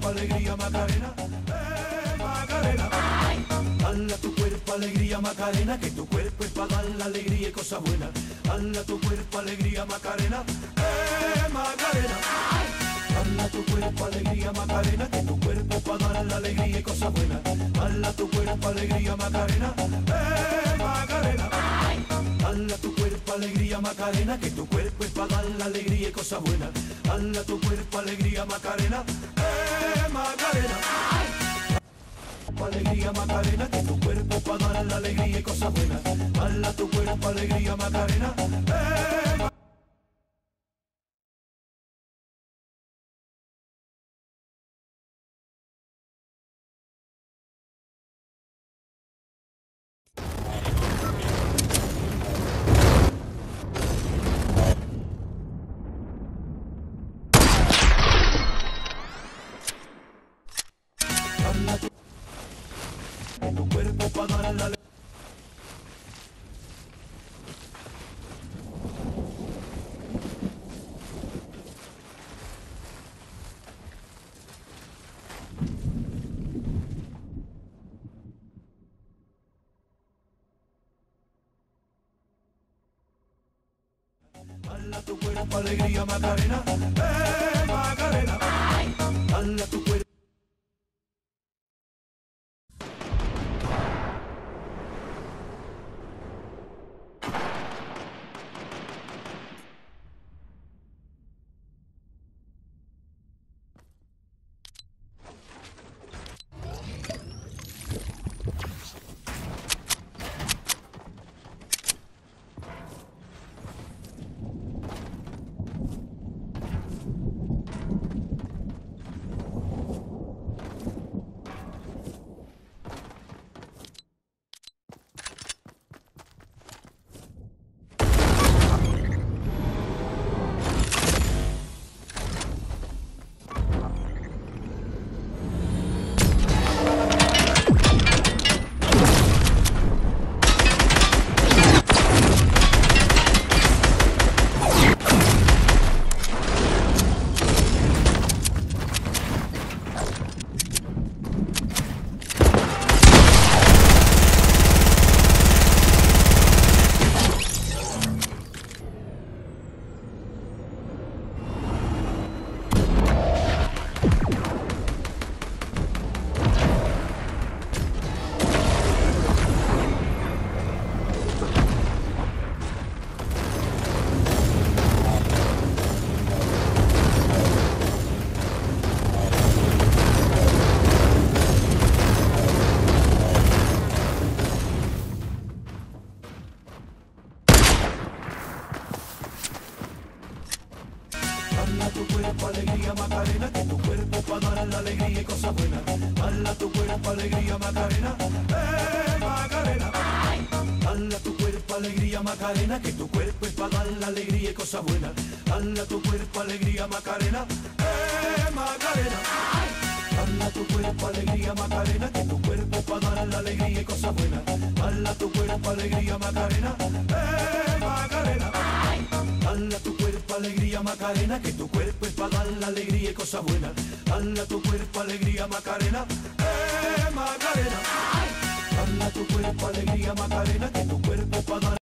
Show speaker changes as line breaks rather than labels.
alegría, Macarena, Macarena. Dale a tu cuerpo alegría, Macarena, que tu cuerpo es para dar la alegría y cosas buenas. Dale a tu cuerpo alegría, Macarena, Macarena. Dale a tu cuerpo alegría, Macarena, que tu cuerpo es para dar la alegría y cosas buenas. Dale a tu cuerpo alegría, Macarena, Macarena. Dale a tu cuerpo alegría, Macarena, que tu cuerpo es para dar la alegría y cosas buenas. Dale a tu cuerpo alegría, Macarena, Macarena. Alegría, Macarena, que tu cuerpo para dar la alegría y cosas buenas. Dale a tu cuerpo alegría, Macarena, dale a tu cuerpo para dar la alegría. Dale a tu cuerpo alegría, Macarena, Macarena. Dale a tu cuerpo. Dale a tu cuerpo alegría, Macarena, que tu cuerpo para dar la alegría y cosas buenas. Dale a tu cuerpo alegría, Macarena, Macarena. Dale a tu cuerpo alegría, Macarena, que tu cuerpo es para dar la alegría y cosas buenas. Dale a tu cuerpo alegría, Macarena, Macarena. Dale a tu cuerpo alegría, Macarena, que tu cuerpo para dar la alegría y cosas buenas. Dale a tu cuerpo alegría, Macarena, Macarena. Dale a tu cuerpo alegría, Macarena, que tu cuerpo es para dar la alegría y cosas buenas. Dale a tu cuerpo alegría, Macarena, Macarena. Dale a tu cuerpo alegría, Macarena, que tu cuerpo para dar